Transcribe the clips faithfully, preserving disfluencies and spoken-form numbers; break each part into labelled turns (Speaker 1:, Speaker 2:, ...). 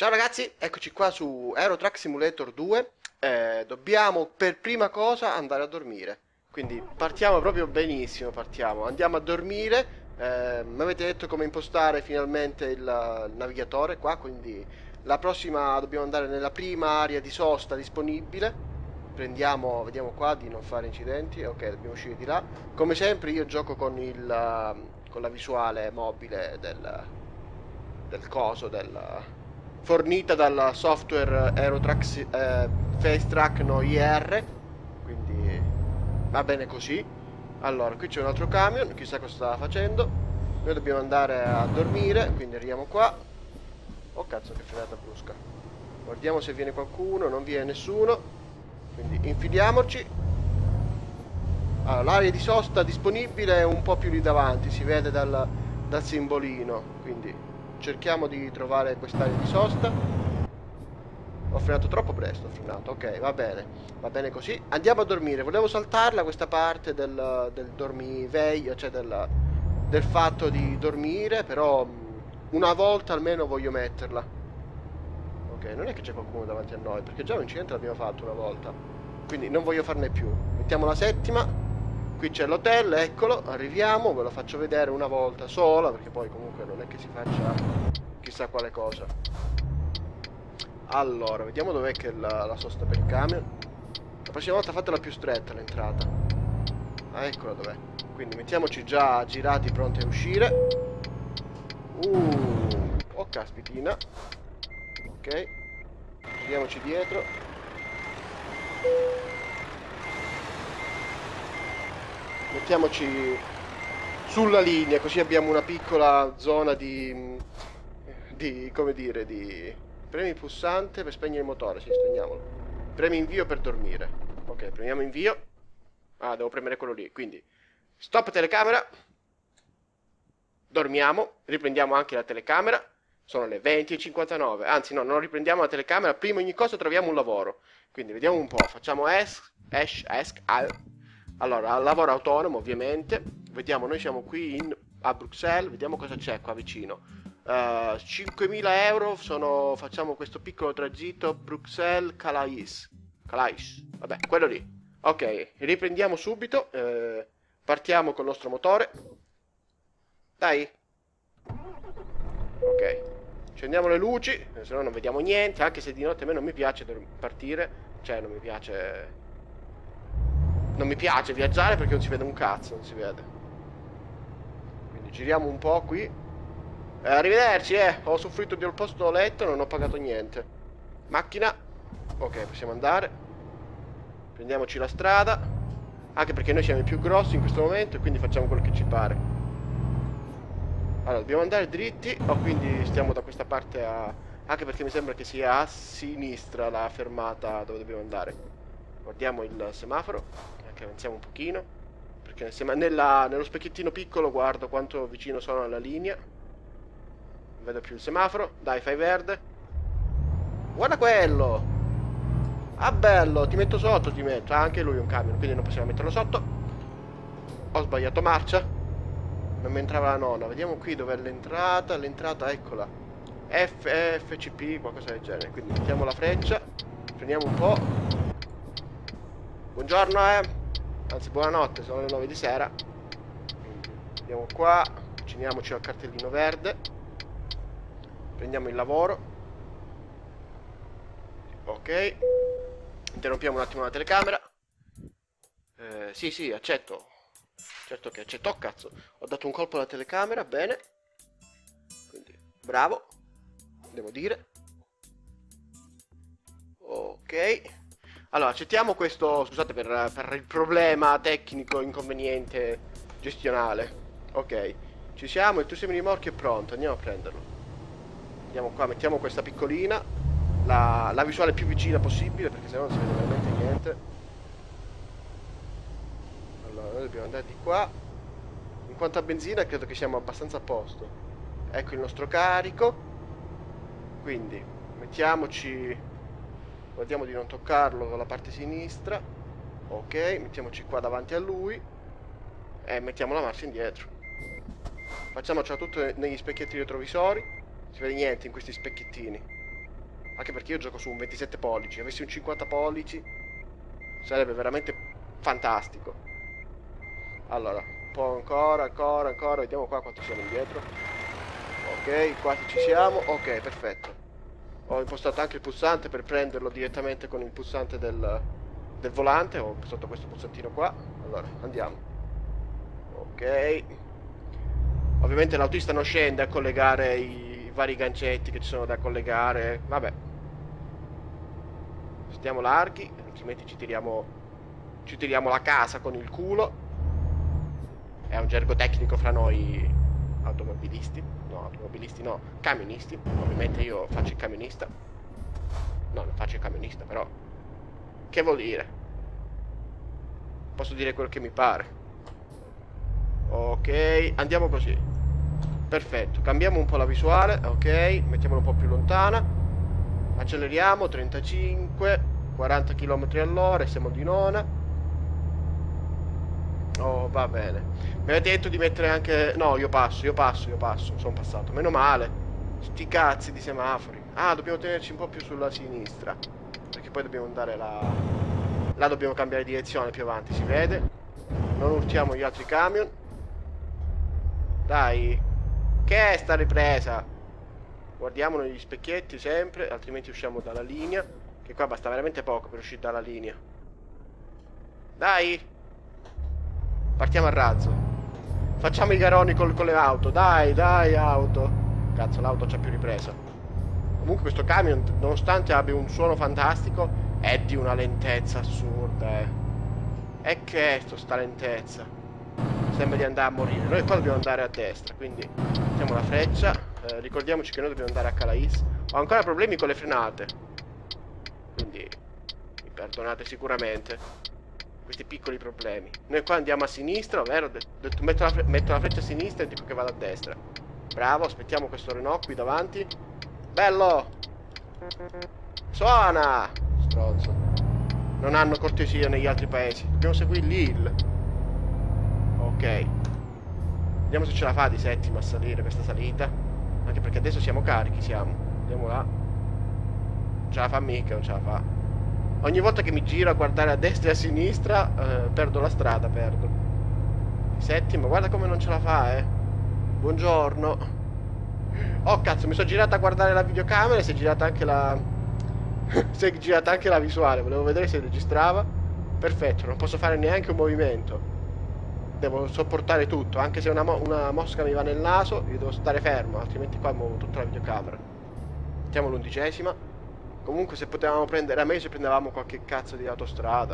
Speaker 1: Ciao ragazzi, eccoci qua su Euro Truck Simulator due. Eh, dobbiamo per prima cosa andare a dormire. Quindi partiamo proprio benissimo, partiamo. Andiamo a dormire. Eh, mi avete detto come impostare finalmente il, il navigatore qua, quindi la prossima dobbiamo andare nella prima area di sosta disponibile. Prendiamo, vediamo qua di non fare incidenti. Ok, dobbiamo uscire di là. Come sempre io gioco con il, con la visuale mobile del, del coso, del fornita dal software Aerotrack eh, Facetrack no I R, quindi va bene così. Allora, qui c'è un altro camion, chissà cosa sta facendo. Noi dobbiamo andare a dormire, quindi arriviamo qua. Oh cazzo, che frenata brusca. Guardiamo se viene qualcuno, non viene nessuno. Quindi infiliamoci. Allora, l'area di sosta disponibile è un po' più lì davanti, si vede dal, dal simbolino, quindi cerchiamo di trovare quest'area di sosta. Ho frenato troppo presto, ho frenato, ok, va bene, va bene così. Andiamo a dormire, volevo saltarla questa parte del, del dormiveglia, cioè del, del fatto di dormire, però mh, una volta almeno voglio metterla. Ok, non è che c'è qualcuno davanti a noi, perché già un incidente l'abbiamo fatto una volta, quindi non voglio farne più. Mettiamo la settima. Qui c'è l'hotel, eccolo, arriviamo, ve lo faccio vedere una volta sola, perché poi comunque non è che si faccia chissà quale cosa. Allora, vediamo dov'è che è la, la sosta per il camion. La prossima volta fatela più stretta l'entrata. Ah, eccola dov'è. Quindi mettiamoci già girati, pronti a uscire. Uh, oh caspitina. Ok, giriamoci dietro. Mettiamoci sulla linea, così abbiamo una piccola zona di, di come dire, di premi pulsante per spegnere il motore, sì, spegniamolo. Premi invio per dormire. Ok, premiamo invio. Ah, devo premere quello lì, quindi stop telecamera. Dormiamo, riprendiamo anche la telecamera. Sono le venti e cinquantanove, anzi no, non riprendiamo la telecamera, prima ogni cosa troviamo un lavoro. Quindi vediamo un po', facciamo esc, esc, esc, al. Allora, lavoro autonomo ovviamente. Vediamo, noi siamo qui in, a Bruxelles, vediamo cosa c'è qua vicino. Uh, cinquemila euro sono, facciamo questo piccolo tragitto Bruxelles-Calais. Calais, vabbè, quello lì. Ok, riprendiamo subito, eh, partiamo col nostro motore. Dai. Ok, accendiamo le luci, se no non vediamo niente, anche se di notte a me non mi piace partire, cioè non mi piace... Non mi piace viaggiare perché non si vede un cazzo, non si vede. Quindi giriamo un po' qui. Eh, arrivederci, eh, ho soffritto di un posto letto e non ho pagato niente. Macchina. Ok, possiamo andare. Prendiamoci la strada. Anche perché noi siamo i più grossi in questo momento e quindi facciamo quello che ci pare. Allora, dobbiamo andare dritti, o quindi stiamo da questa parte a... Anche perché mi sembra che sia a sinistra la fermata dove dobbiamo andare. Guardiamo il semaforo, anche avanziamo un pochino. Perché nel sema... Nella... nello specchiettino piccolo guardo quanto vicino sono alla linea. Non vedo più il semaforo. Dai, fai verde. Guarda quello! Ah, bello, ti metto sotto, ti metto. Ah, anche lui è un camion, quindi non possiamo metterlo sotto. Ho sbagliato marcia. Non mi entrava la nonna. Vediamo qui dov'è l'entrata. L'entrata, eccola. F, F C P, qualcosa del genere. Quindi mettiamo la freccia. Prendiamo un po'. Buongiorno, eh. Anzi, buonanotte, sono le nove di sera. Quindi andiamo qua. Avviciniamoci al cartellino verde. Prendiamo il lavoro. Ok. Interrompiamo un attimo la telecamera. Eh, sì, sì, accetto. Certo che accetto, oh, cazzo. Ho dato un colpo alla telecamera, bene. Quindi, bravo. Devo dire. Ok. Allora, accettiamo questo, scusate per, per il problema tecnico, inconveniente, gestionale. Ok, ci siamo, il tuo semi-rimorchio è pronto, andiamo a prenderlo. Andiamo qua, mettiamo questa piccolina, la, la visuale più vicina possibile, perché sennò non si vede veramente niente. Allora, noi dobbiamo andare di qua. In quanto a benzina, credo che siamo abbastanza a posto. Ecco il nostro carico. Quindi, mettiamoci... Guardiamo di non toccarlo con la parte sinistra. Ok, mettiamoci qua davanti a lui. E mettiamo la marcia indietro. Facciamocela tutto negli specchietti retrovisori. Non si vede niente in questi specchiettini. Anche perché io gioco su un ventisette pollici. Avessi un cinquanta pollici sarebbe veramente fantastico. Allora, un po' ancora, ancora, ancora. Vediamo qua quanto siamo indietro. Ok, quasi ci siamo. Ok, perfetto. Ho impostato anche il pulsante per prenderlo direttamente con il pulsante del, del volante. Ho impostato questo pulsantino qua. Allora, andiamo. Ok. Ovviamente l'autista non scende a collegare i vari gancetti che ci sono da collegare. Vabbè. Stiamo larghi, altrimenti ci tiriamo, ci tiriamo la casa con il culo. È un gergo tecnico fra noi automobilisti. No, automobilisti no, camionisti. Ovviamente io faccio il camionista. No, non faccio il camionista, però. Che vuol dire? Posso dire quello che mi pare. Ok, andiamo così. Perfetto, cambiamo un po' la visuale. Ok, mettiamola un po' più lontana. Acceleriamo, trentacinque, quaranta chilometri all'ora, siamo di nona. Oh, va bene. Mi avete detto di mettere anche... No, io passo, io passo, io passo. Sono passato. Meno male. Sti cazzi di semafori. Ah, dobbiamo tenerci un po' più sulla sinistra. Perché poi dobbiamo andare là... Là dobbiamo cambiare direzione più avanti, si vede. Non urtiamo gli altri camion. Dai. Che è sta ripresa? Guardiamo negli specchietti sempre, altrimenti usciamo dalla linea. Che qua basta veramente poco per uscire dalla linea. Dai. Partiamo a razzo. Facciamo i garoni col, con le auto. Dai, dai, auto. Cazzo, l'auto c'ha più ripresa. Comunque questo camion, nonostante abbia un suono fantastico, è di una lentezza assurda, eh. E che è sto sta lentezza? Sembra di andare a morire. Noi qua dobbiamo andare a destra, quindi mettiamo la freccia. Eh, ricordiamoci che noi dobbiamo andare a Calais. Ho ancora problemi con le frenate, quindi mi perdonate sicuramente questi piccoli problemi. Noi qua andiamo a sinistra, ovvero detto, metto, la metto la freccia a sinistra e dico che vado a destra. Bravo, aspettiamo questo Renault qui davanti. Bello! Suona! Stronzo. Non hanno cortesia negli altri paesi. Dobbiamo seguire l'I L. Ok. Vediamo se ce la fa di settima a salire questa salita. Anche perché adesso siamo carichi, siamo. Andiamo là. Non ce la fa mica, non ce la fa. Ogni volta che mi giro a guardare a destra e a sinistra, eh, perdo la strada, perdo. Settima, guarda come non ce la fa, eh. Buongiorno. Oh cazzo, mi sono girata a guardare la videocamera e si è girata anche la... si è girata anche la visuale. Volevo vedere se registrava. Perfetto, non posso fare neanche un movimento. Devo sopportare tutto. Anche se una, mo una mosca mi va nel naso, io devo stare fermo, altrimenti qua muovo tutta la videocamera. Mettiamo l'undicesima. Comunque se potevamo prendere, era meglio se prendevamo qualche cazzo di autostrada.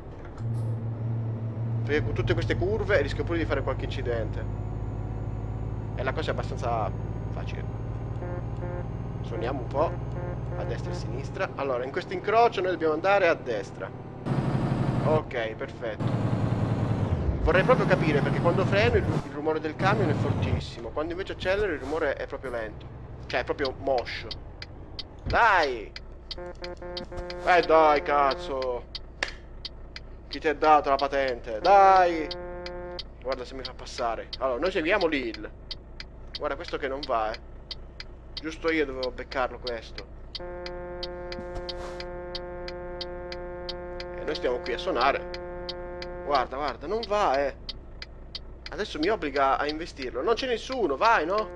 Speaker 1: Perché con tutte queste curve rischio pure di fare qualche incidente. E la cosa è abbastanza facile. Suoniamo un po' a destra e a sinistra. Allora, in questo incrocio noi dobbiamo andare a destra. Ok, perfetto. Vorrei proprio capire perché quando freno il, il rumore del camion è fortissimo. Quando invece accelero il rumore è proprio lento. Cioè è proprio moscio. Dai! Eh dai, cazzo! Chi ti ha dato la patente? Dai! Guarda se mi fa passare. Allora, noi seguiamo l'I L. Guarda, questo che non va, eh. Giusto io dovevo beccarlo questo. E noi stiamo qui a suonare. Guarda, guarda, non va, eh. Adesso mi obbliga a investirlo. Non c'è nessuno, vai, no?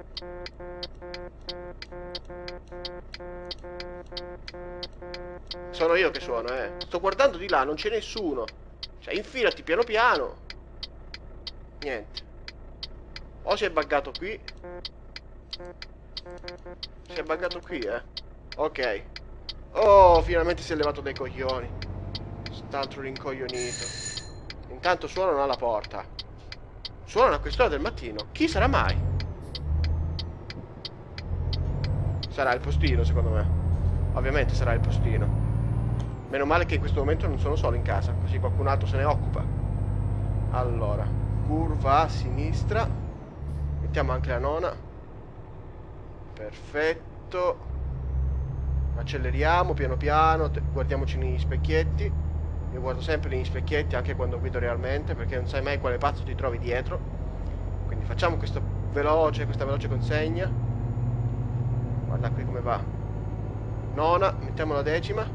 Speaker 1: Sono io che suono, eh. Sto guardando di là, non c'è nessuno. Cioè, infilati piano piano. Niente. O si è buggato qui. Si è buggato qui, eh. Ok. Oh, finalmente si è levato dai coglioni. St'altro rincoglionito. Intanto suonano alla porta. Suonano a quest'ora del mattino. Chi sarà mai? Sarà il postino, secondo me. Ovviamente sarà il postino. Meno male che in questo momento non sono solo in casa, così qualcun altro se ne occupa. Allora, curva a sinistra. Mettiamo anche la nona. Perfetto. Acceleriamo piano piano. Guardiamoci negli specchietti. Io guardo sempre negli specchietti anche quando guido realmente, perché non sai mai quale pazzo ti trovi dietro. Quindi facciamo questo veloce, questa veloce consegna. Guarda qui come va. Nona, mettiamo la decima.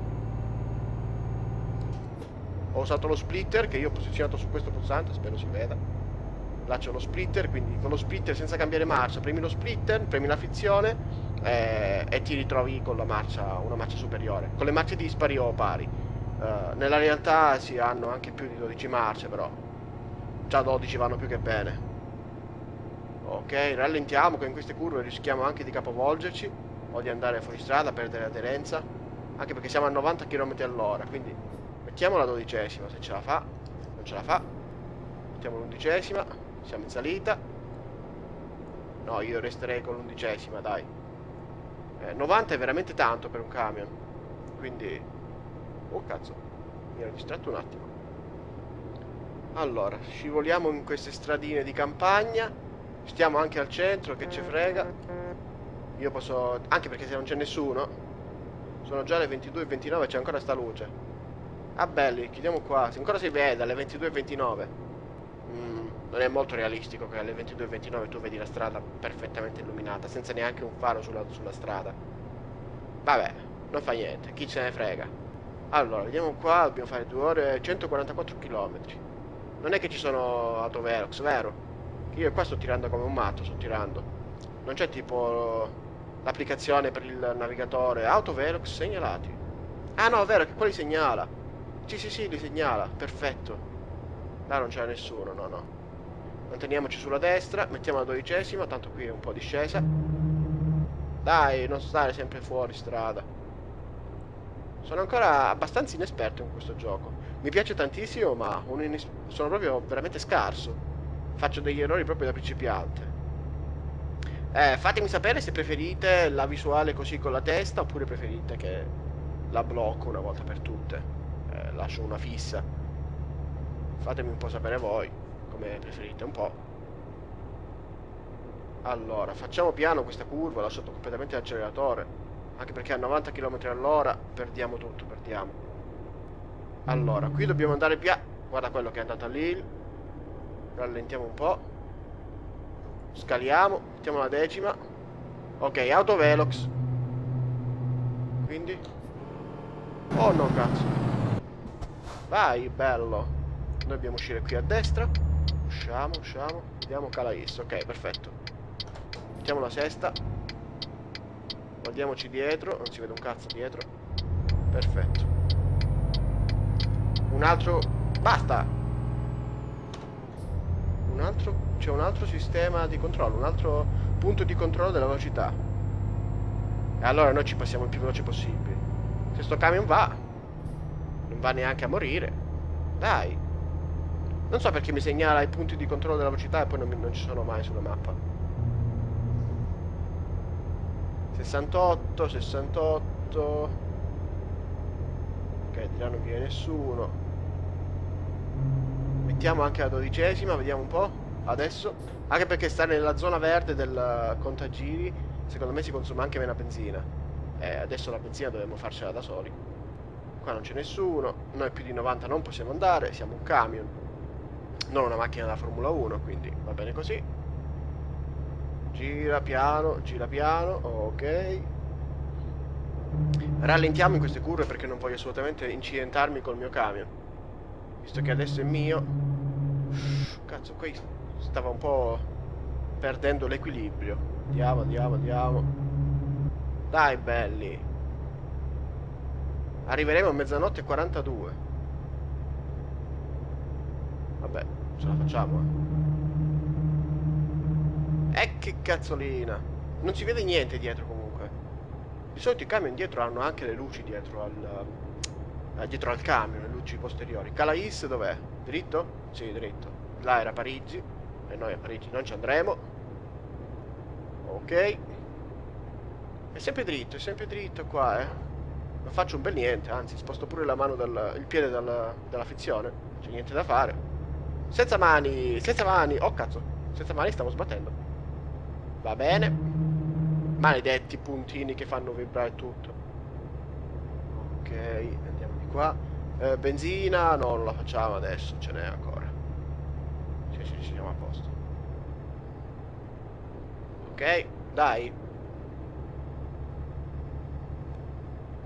Speaker 1: Ho usato lo splitter che io ho posizionato su questo pulsante, spero si veda. Là c'è lo splitter, quindi con lo splitter senza cambiare marcia, premi lo splitter, premi la frizione eh, e ti ritrovi con la marcia, una marcia superiore. Con le marce dispari o pari. Uh, nella realtà si hanno anche più di dodici marce, però già dodici vanno più che bene. Ok, rallentiamo che in queste curve rischiamo anche di capovolgerci o di andare fuori strada, perdere aderenza, anche perché siamo a novanta chilometri all'ora, quindi mettiamo la dodicesima se ce la fa. Non ce la fa, mettiamo l'undicesima. Siamo in salita. No, io resterei con l'undicesima, dai. eh, novanta è veramente tanto per un camion, quindi... oh cazzo, mi ero distratto un attimo. Allora, scivoliamo in queste stradine di campagna. Stiamo anche al centro, che ci frega. Io posso... anche perché se non c'è nessuno, sono già le ventidue e ventinove e c'è ancora sta luce. Ah belli, chiudiamo qua. Se ancora si vede alle ventidue e ventinove. mm, Non è molto realistico che alle ventidue e ventinove tu vedi la strada perfettamente illuminata, senza neanche un faro sulla, sulla strada. Vabbè, non fa niente, chi se ne frega. Allora, vediamo qua, dobbiamo fare due ore e centoquarantaquattro chilometri. Non è che ci sono autovelox, vero? Io qua sto tirando come un matto, sto tirando. Non c'è tipo l'applicazione per il navigatore autovelox segnalati. Ah no, è vero che qua li segnala. Sì, sì, sì, li segnala, perfetto. Là non c'era nessuno, no, no. Manteniamoci sulla destra, mettiamo la dodicesima, tanto qui è un po' discesa. Dai, non stare sempre fuori strada. Sono ancora abbastanza inesperto in questo gioco. Mi piace tantissimo, ma un ines- sono proprio veramente scarso. Faccio degli errori proprio da principiante. Eh, fatemi sapere se preferite la visuale così con la testa oppure preferite che la blocco una volta per tutte. Eh, lascio una fissa. Fatemi un po' sapere voi come preferite un po'. Allora, facciamo piano questa curva, ho lasciato completamente l'acceleratore. Anche perché a novanta chilometri all'ora perdiamo tutto, perdiamo. Allora, qui dobbiamo andare piano. Guarda quello che è andato lì. Rallentiamo un po'. Scaliamo, mettiamo la decima. Ok, autovelox. Quindi... oh no, cazzo. Vai, bello. Noi dobbiamo uscire qui a destra. Usciamo, usciamo. Vediamo Calais. Ok, perfetto. Mettiamo la sesta. Guardiamoci dietro. Non si vede un cazzo dietro. Perfetto. Un altro... basta. Un altro... c'è un altro sistema di controllo. Un altro punto di controllo della velocità. E allora noi ci passiamo il più veloce possibile. Se sto camion va, non va neanche a morire. Dai. Non so perché mi segnala i punti di controllo della velocità e poi non, mi, non ci sono mai sulla mappa. sessantotto, sessantotto. Ok, di là non viene nessuno. Mettiamo anche la dodicesima, vediamo un po'. Adesso. Anche perché stare nella zona verde del contagiri, secondo me si consuma anche meno benzina. Eh, adesso la benzina dobbiamo farcela da soli. Qua non c'è nessuno. Noi più di novanta non possiamo andare, siamo un camion. Non una macchina da Formula uno, quindi va bene così. Gira piano, gira piano, ok. Rallentiamo in queste curve perché non voglio assolutamente incidentarmi col mio camion. Visto che adesso è mio. Cazzo, qui stava un po' perdendo l'equilibrio. Andiamo, andiamo, andiamo. Dai, belli. Arriveremo a mezzanotte e quarantadue. Vabbè, ce la facciamo, eh. E che cazzolina. Non si vede niente dietro comunque. Di solito i camion dietro hanno anche le luci dietro al... eh, dietro al camion, le luci posteriori. Calais dov'è? Dritto? Sì, dritto. Là era Parigi. E noi a Parigi non ci andremo. Ok. È sempre dritto, è sempre dritto qua, eh. Non faccio un bel niente, anzi sposto pure la mano dal, il piede dal, dalla frizione. C'è niente da fare. Senza mani, senza mani. Oh cazzo, senza mani stavo sbattendo. Va bene. Maledetti puntini che fanno vibrare tutto. Ok, andiamo di qua. Eh, benzina, no, non la facciamo adesso, ce n'è ancora. Sì, sì, ci siamo a posto. Ok, dai.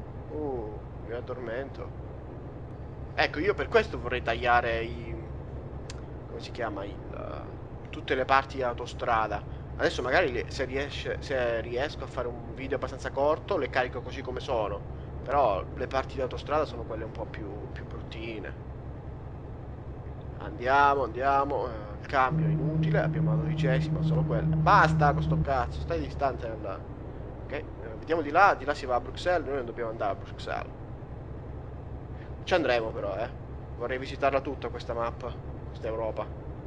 Speaker 1: Uh, mi addormento. Ecco, io per questo vorrei tagliare i... come si chiama? Il, uh, tutte le parti di autostrada. Adesso magari le- se, riesce, se riesco a fare un video abbastanza corto, le carico così come sono. Però le parti di autostrada sono quelle un po' più, più bruttine. Andiamo, andiamo. eh, Il cambio è inutile. Abbiamo la dodicesima, solo quella. Basta con sto cazzo, stai distante dalla... Ok, eh, vediamo di là. Di là si va a Bruxelles. Noi non dobbiamo andare a Bruxelles. Ci andremo però, eh. Vorrei visitarla tutta questa mappa. Questa Europa.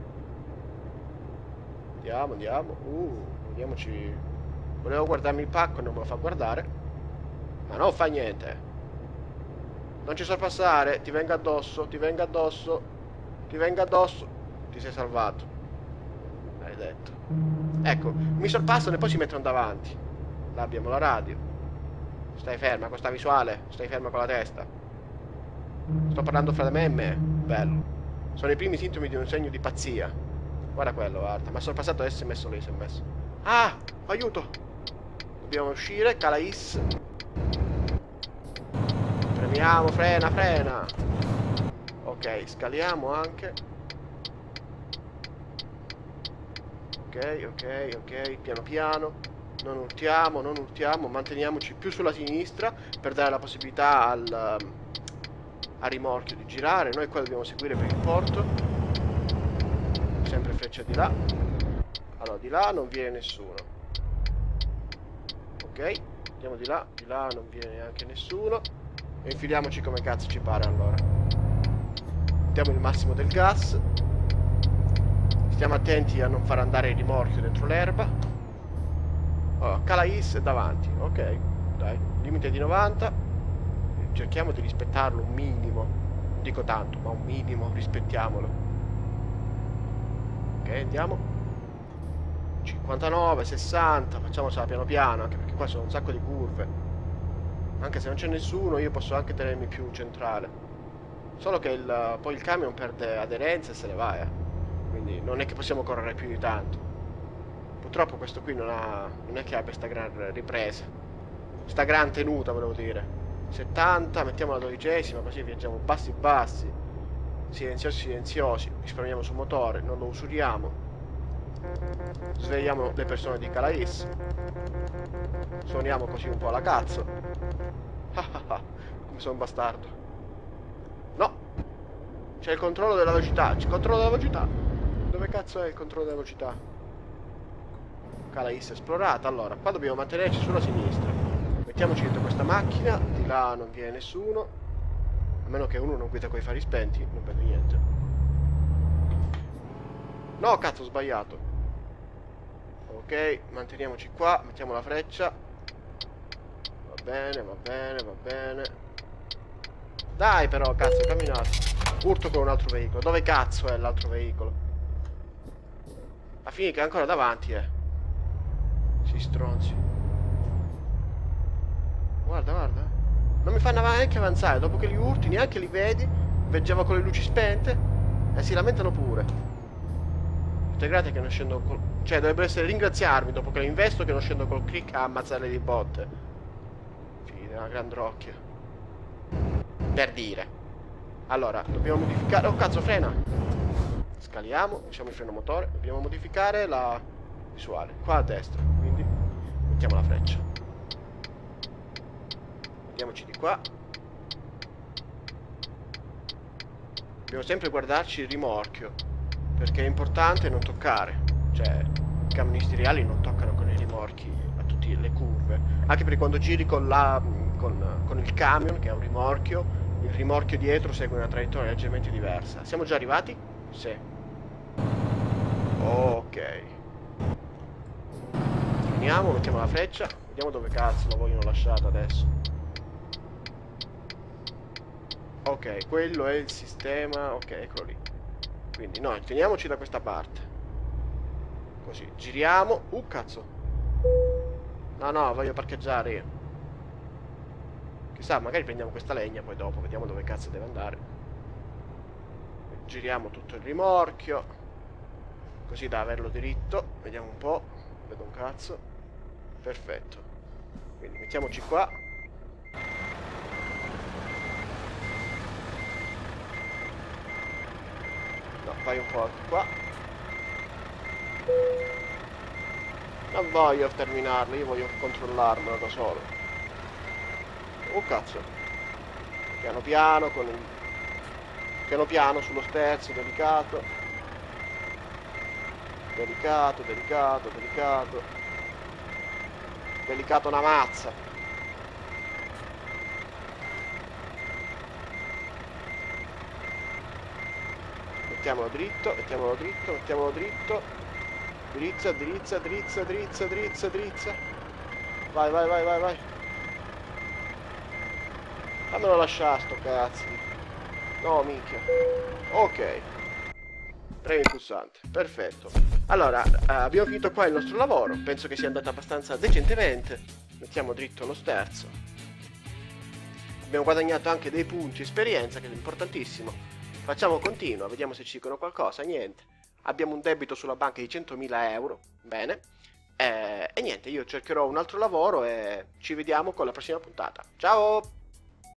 Speaker 1: Andiamo, andiamo. Uh, vediamoci. Volevo guardarmi il pacco e non me lo fa guardare. Ma non fa niente. Non ci so passare. Ti vengo addosso. Ti vengo addosso. Ti vengo addosso. Ti sei salvato. Hai detto. Ecco, mi sorpassano e poi si mettono davanti. Là abbiamo la radio. Stai ferma con sta visuale. Stai ferma con la testa. Sto parlando fra me e me. Bello. Sono i primi sintomi di un segno di pazzia. Guarda quello, guarda. Ma sorpassato adesso si è messo lì, si è messo. Ah! Aiuto! Dobbiamo uscire. Calais. Premiamo, frena, frena. Ok, scaliamo anche. Ok, ok, ok, piano piano. Non urtiamo, non urtiamo. Manteniamoci più sulla sinistra per dare la possibilità al, um, al rimorchio di girare. Noi qua dobbiamo seguire per il porto. Sempre freccia di là. Allora, di là non viene nessuno. Ok, andiamo di là. Di là non viene neanche nessuno. E infiliamoci come cazzo ci pare allora. Mettiamo il massimo del gas. Stiamo attenti a non far andare il rimorchio dentro l'erba. Oh, Calais è davanti. Ok, dai, limite di novanta. Cerchiamo di rispettarlo un minimo. Non dico tanto, ma un minimo rispettiamolo. Ok, andiamo. cinquantanove, sessanta. Facciamocela piano piano, anche perché qua sono un sacco di curve. Anche se non c'è nessuno, io posso anche tenermi più centrale. Solo che il, poi il camion perde aderenza e se ne va, eh. Quindi non è che possiamo correre più di tanto. Purtroppo questo qui non ha, non è che abbia sta gran ripresa. Sta gran tenuta, volevo dire. settanta, mettiamo la dodicesima, così viaggiamo bassi bassi. Silenziosi silenziosi. Risparmiamo sul motore, non lo usuriamo. Svegliamo le persone di Calais. Suoniamo così un po' alla cazzo. Come sono un bastardo. No! C'è il controllo della velocità. C'è il controllo della velocità. Dove cazzo è il controllo della velocità? Calais esplorata. Allora, qua dobbiamo mantenerci sulla sinistra. Mettiamoci dentro questa macchina. Di là non viene nessuno. A meno che uno non guida coi fari spenti. Non vedo niente. No, cazzo, ho sbagliato. Ok, manteniamoci qua. Mettiamo la freccia. Va bene, va bene, va bene. Dai però, cazzo, ho camminato. Urto con un altro veicolo. Dove cazzo è l'altro veicolo? A fine che è ancora davanti, eh. Si stronzi. Guarda, guarda. Non mi fanno neanche avanzare. Dopo che li urti, neanche li vedi. Veggeva con le luci spente. E si lamentano pure. Integrate che non scendo col... Cioè, dovrebbero essere ringraziarmi dopo che li investo che non scendo col click a ammazzarle di botte. Figli della grandrocchia. Per dire. Allora, dobbiamo modificare... Oh, cazzo, frena! Scaliamo, lasciamo il freno motore. Dobbiamo modificare la visuale. Qua a destra, quindi mettiamo la freccia. Andiamoci di qua. Dobbiamo sempre guardarci il rimorchio, perché è importante non toccare. Cioè, i camionisti reali non toccano con i rimorchi a tutte le curve. Anche perché quando giri con, la, con, con il camion, che ha un rimorchio, il rimorchio dietro segue una traiettoria leggermente diversa. Siamo già arrivati? Sì. Ok. Finiamo, mettiamo la freccia. Vediamo dove cazzo la vogliono lasciata adesso. Ok, quello è il sistema. Ok, eccolo lì. Quindi noi teniamoci da questa parte. Così, giriamo. Uh, cazzo. No, no, voglio parcheggiare io. Chissà, magari prendiamo questa legna, poi dopo vediamo dove cazzo deve andare. Giriamo tutto il rimorchio, così da averlo diritto. Vediamo un po'. Vedo un cazzo. Perfetto. Quindi mettiamoci qua. No, vai un po' anche qua. Non voglio terminarlo, io voglio controllarmelo da solo. Oh cazzo. Piano piano, con il... Piano piano sullo sterzo, delicato. Delicato, delicato, delicato. Delicato una mazza. Mettiamolo dritto, mettiamolo dritto, mettiamolo dritto. Drizza, drizza, drizza, drizza, drizza, drizza. Vai, vai, vai, vai, vai. Fammelo lasciare sto cazzo. No, minchia. Ok. Premi il pulsante. Perfetto. Allora, eh, abbiamo finito qua il nostro lavoro. Penso che sia andato abbastanza decentemente. Mettiamo dritto lo sterzo. Abbiamo guadagnato anche dei punti esperienza, che è importantissimo. Facciamo continuo, vediamo se ci dicono qualcosa. Niente. Abbiamo un debito sulla banca di centomila euro. Bene. Eh, e niente, io cercherò un altro lavoro e ci vediamo con la prossima puntata. Ciao!